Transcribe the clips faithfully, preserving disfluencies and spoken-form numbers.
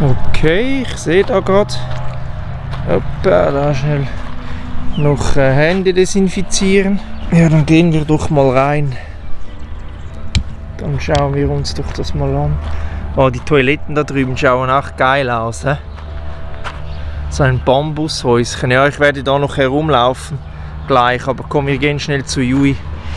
Okay, ich sehe da gerade. Da schnell noch äh, Hände desinfizieren. Ja, dann gehen wir doch mal rein. Dann schauen wir uns doch das mal an. Oh, die Toiletten da drüben schauen auch geil aus. He? So ein Bambushäuschen. Ja, ich werde da noch herumlaufen gleich, aber komm, wir gehen schnell zu Jui.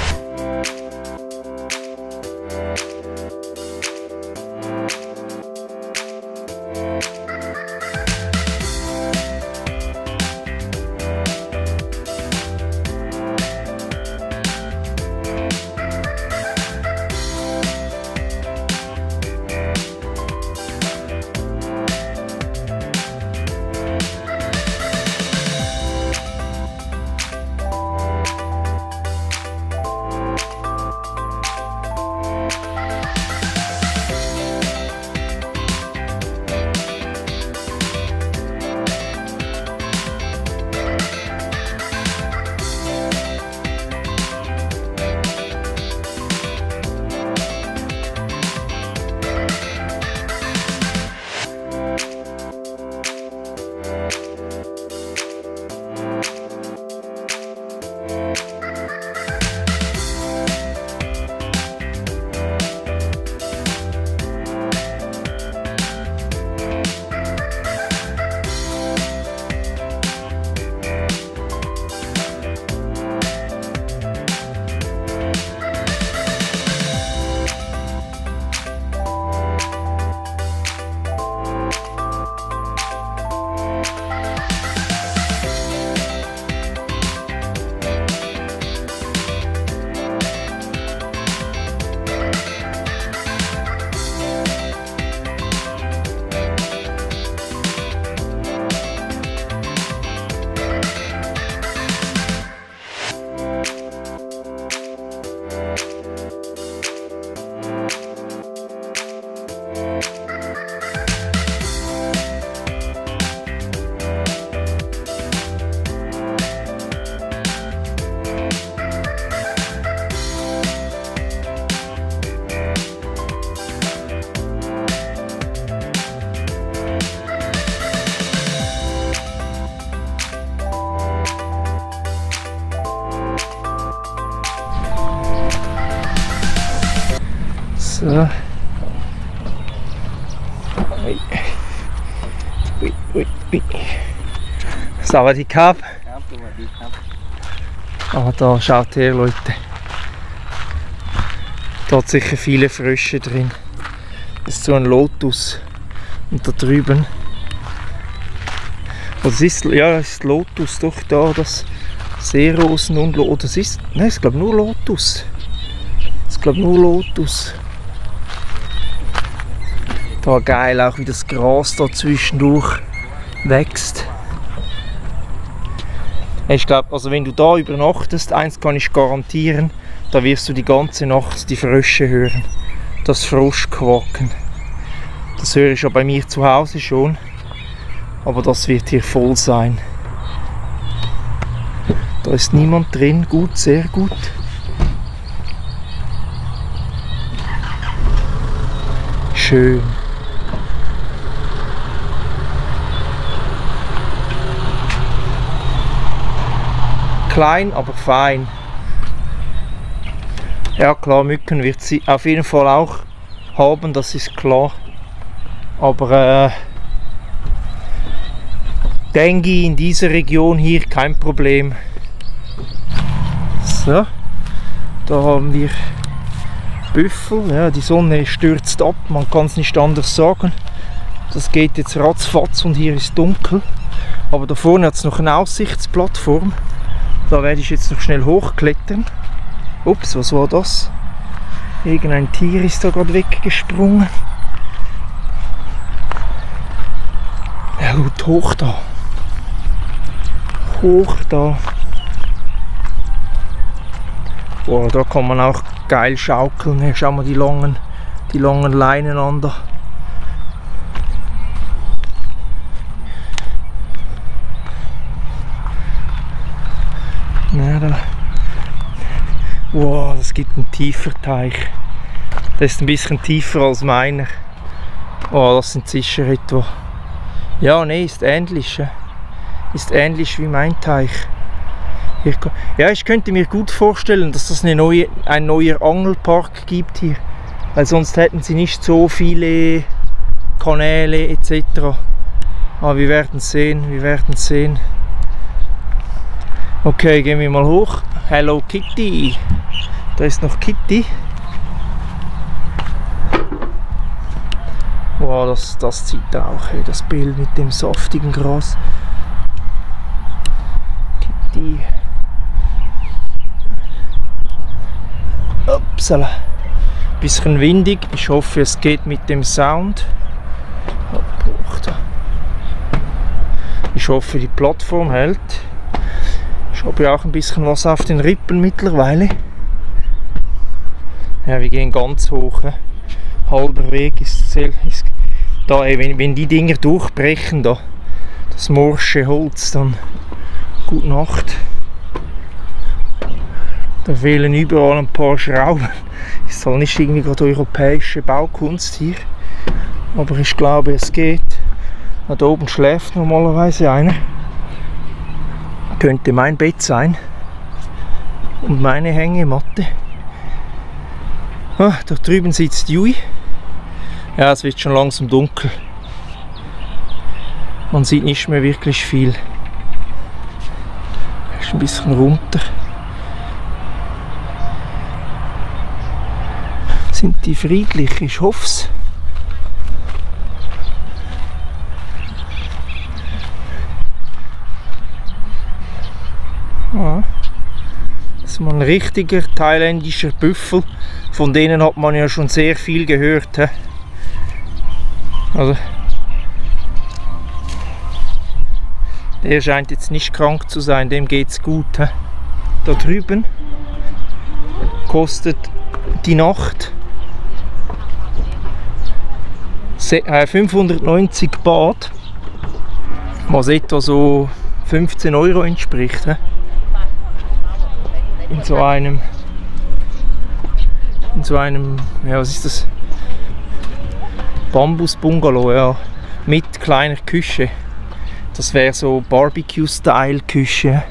So. Ui. Ui, ui, ui. Sawadikap. Ah, da schaut her, Leute. Da hat sicher viele Frösche drin. Das ist so ein Lotus. Und da drüben. Was ist, ja, das ist Lotus, doch da, das Seerosen und Lotus. Das ist, nein, ich glaube nur Lotus. Ich glaube nur Lotus. Da geil, auch wie das Gras da zwischendurch wächst. Ich glaube, also wenn du da übernachtest, eins kann ich garantieren, da wirst du die ganze Nacht die Frösche hören. Das Froschquaken. Das höre ich ja bei mir zu Hause schon. Aber das wird hier voll sein. Da ist niemand drin. Gut, sehr gut. Schön. Klein, aber fein. Ja klar, Mücken wird sie auf jeden Fall auch haben, das ist klar. Aber äh, Dengue in dieser Region hier kein Problem. So, da haben wir Büffel. Ja, die Sonne stürzt ab, man kann es nicht anders sagen. Das geht jetzt ratzfatz und hier ist dunkel. Aber da vorne hat es noch eine Aussichtsplattform. Da werde ich jetzt noch schnell hochklettern. Ups, was war das? Irgendein Tier ist da gerade weggesprungen. Ja gut, hoch da. Hoch da. Boah, da kann man auch geil schaukeln. Hier, schau mal die langen, die langen Leinen an da. Ja, da. Wow, das gibt einen tiefer Teich. Der ist ein bisschen tiefer als meiner. Oh, das sind sicher etwa... Ja, nee, ist ähnlich. Ist ähnlich wie mein Teich. Hier, ja, ich könnte mir gut vorstellen, dass das eine neue, ein neuer Angelpark gibt hier. Weil sonst hätten sie nicht so viele Kanäle et cetera. Aber wir werden sehen, wir werden sehen. Okay, gehen wir mal hoch. Hello Kitty. Da ist noch Kitty. Wow, das, das zieht auch, hey, das Bild mit dem saftigen Gras. Kitty. Upsala. Bisschen windig. Ich hoffe, es geht mit dem Sound. Ich hoffe, die Plattform hält. Ich habe ja auch ein bisschen was auf den Rippen mittlerweile. Ja, wir gehen ganz hoch. He. Halber Weg ist, ist da. Ey, wenn, wenn die Dinger durchbrechen, da, das morsche Holz, dann gute Nacht. Da fehlen überall ein paar Schrauben. Ist zwar nicht irgendwie gerade europäische Baukunst hier, aber ich glaube, es geht. Da oben schläft normalerweise einer. Könnte mein Bett sein. Und meine Hängematte. Ah, da drüben sitzt Jui. Ja, es wird schon langsam dunkel. Man sieht nicht mehr wirklich viel. Ist ein bisschen runter. Sind die friedlich? Ich hoffe es. Ja. Das ist mal ein richtiger thailändischer Büffel. Von denen hat man ja schon sehr viel gehört. He? Also, der scheint jetzt nicht krank zu sein, dem geht's gut. He? Da drüben kostet die Nacht fünfhundertneunzig Baht, was etwa so fünfzehn Euro entspricht. He? In so einem, in so einem, ja, was ist das? Bambus-Bungalow, ja, mit kleiner Küche. Das wäre so Barbecue-Style-Küche.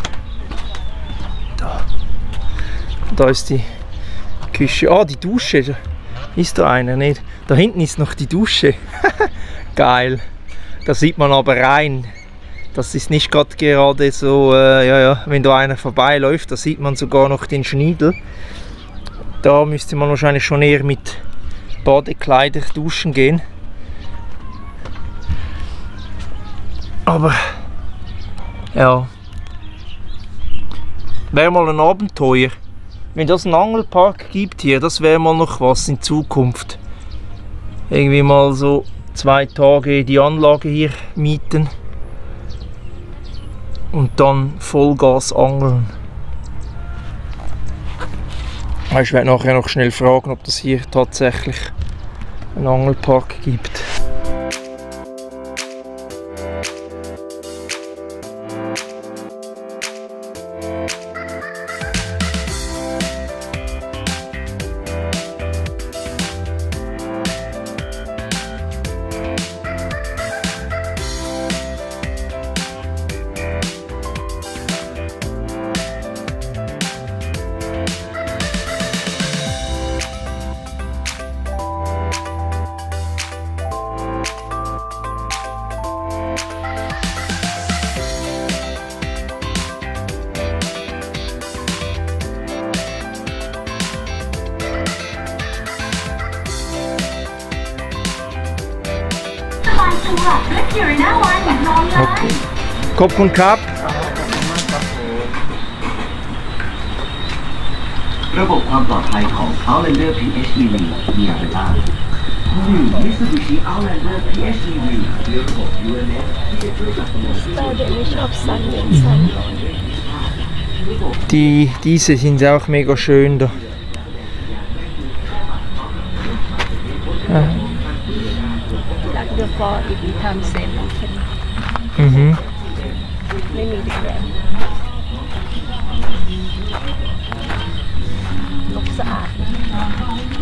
Da. da ist die Küche. Ah, die Dusche. Ist da einer? Nicht. Da hinten ist noch die Dusche. Geil. Da sieht man aber rein. Das ist nicht gerade gerade so, äh, ja, ja, wenn da einer vorbeiläuft, da sieht man sogar noch den Schniedel. Da müsste man wahrscheinlich schon eher mit Badekleider duschen gehen. Aber, ja, wäre mal ein Abenteuer. Wenn das einen Angelpark gibt hier, das wäre mal noch was in Zukunft. Irgendwie mal so zwei Tage die Anlage hier mieten. Und dann Vollgas angeln. Ich werde nachher noch schnell fragen, ob es hier tatsächlich einen Angelpark gibt. Okay. ขอบคุณครับระบบความปลอดภัยของ Outlander พี เอช อี วี มีอะไรบ้าง หนึ่ง Mitsubishi Outlander พี เอช อี วี มีระบบ ยู เอ็น เอส ที่จะช่วยจับตัว Die, diese sind auch mega schön da. Ja. Mhm. ไม่มีแดงนกสะอาด